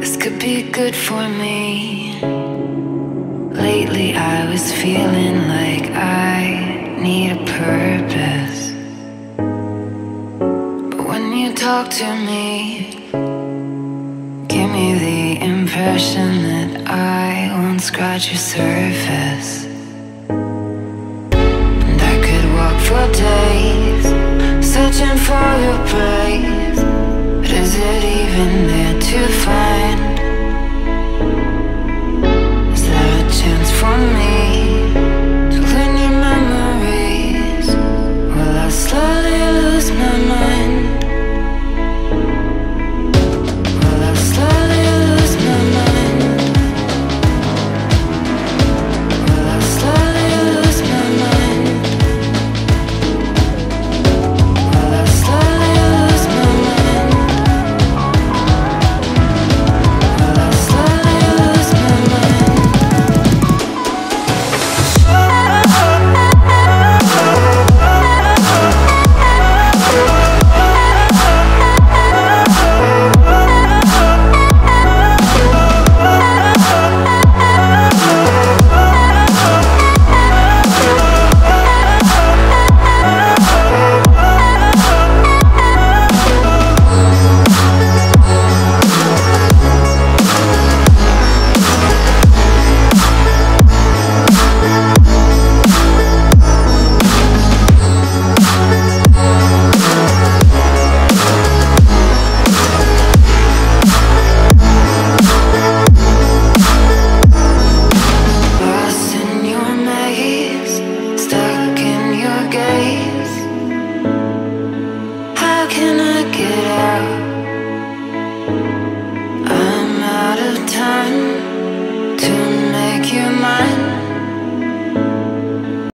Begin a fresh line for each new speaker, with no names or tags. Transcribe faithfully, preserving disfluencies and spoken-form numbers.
This could be good for me. Lately I was feeling like I need a purpose, but when you talk to me, give me the impression that I won't scratch your surface. And I could walk for days searching for your praise, but is it even there to